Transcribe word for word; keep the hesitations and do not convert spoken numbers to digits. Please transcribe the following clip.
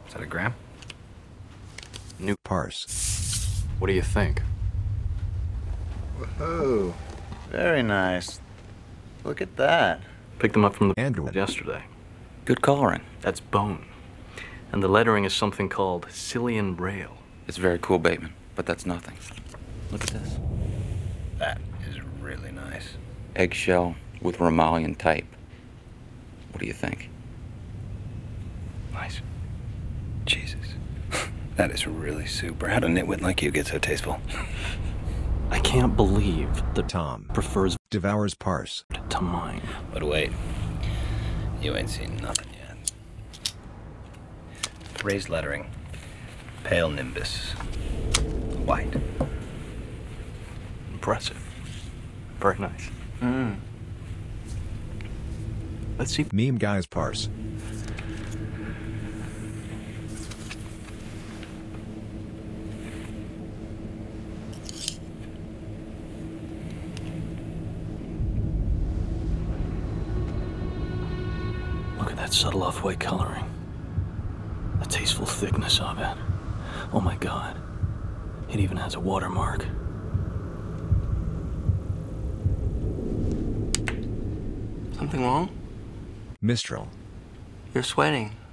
Is that a gram? New parse. What do you think? Whoa. Very nice. Look at that. Picked them up from the Andrew. yesterday. Good coloring. That's bone. And the lettering is something called Cillian Braille. It's very cool, Bateman, but that's nothing. Look at this. That is really nice. Eggshell with Romalian type. What do you think? Nice. Jesus. That is really super. How'd a nitwit like you get so tasteful? I can't believe that Tom prefers devours parse. to mine. But wait. You ain't seen nothing yet. Raised lettering. Pale nimbus. White. Impressive. Very nice. Mm. Let's see. Meme guys parse. Look at that subtle off-white coloring. The tasteful thickness of it. Oh my God. It even has a watermark. Something wrong? Mistral. You're sweating.